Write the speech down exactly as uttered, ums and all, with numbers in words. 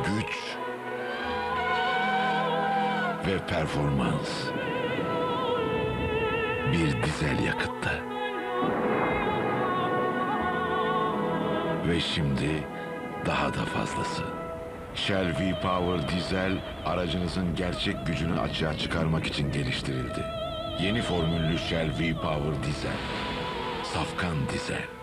güç ve performans. Bir dizel yakıtta. Ve şimdi daha da fazlası. Shell V-Power Dizel aracınızın gerçek gücünü açığa çıkarmak için geliştirildi. Yeni formüllü Shell V-Power Dizel. Safkan dizel.